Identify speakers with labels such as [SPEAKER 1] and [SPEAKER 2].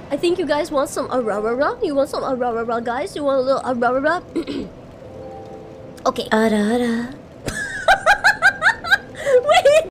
[SPEAKER 1] I think you guys want some arara. You want some arara, guys? You want a little arara? Okay. Arara.